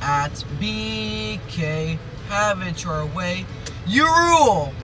at BK. Have it your way. You rule!